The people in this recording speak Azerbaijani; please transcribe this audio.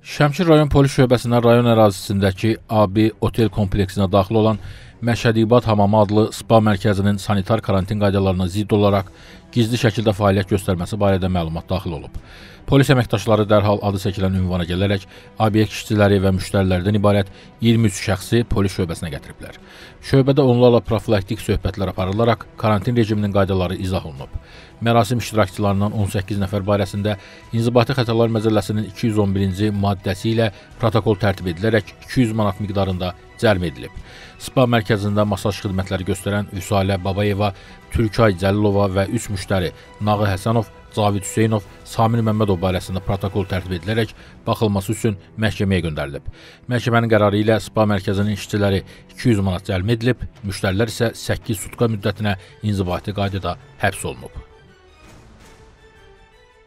Şəmkir rayon polis şöbəsindən rayon ərazisindəki AB otel kompleksinə daxil olan Məşədi İbad Hamamı adlı spa mərkəzinin sanitar karantin qaydalarına zidd olaraq gizli şəkildə fəaliyyət göstərməsi barədə məlumat daxil olub. Polis əməkdaşları dərhal adı çəkilən ünvana gələrək obyekt işçiləri və müştərilərdən ibarət 23 şəxsi polis şöbəsinə gətiriblər. Şöbədə onlarla profilaktik söhbətlər aparılaraq karantin rejiminin qaydaları izah olunub. Mərasim iştirakçılarından 18 nəfər barəsində İnzibati Xətalar Məcəlləsinin 211-ci maddəsi ilə protokol tərtib edilərək 200 manat miqdarında cərim edilib. Spa mərkəzində masaj xidmətləri göstərən Vüsalə Babayeva, Türkay Cəlilova və 3 müştəri Nağı Həsənov, Cavid Hüseynov, Samir Məmmədov barəsində protokol tərtib edilərək baxılması üçün məhkəməyə göndərilib. Məhkəmənin qərarı ilə spa mərkəzinin işçiləri 200 manat cərim edilib, müştərilər isə 8 sutka müddətinə inzibati qaydada həbs olunub.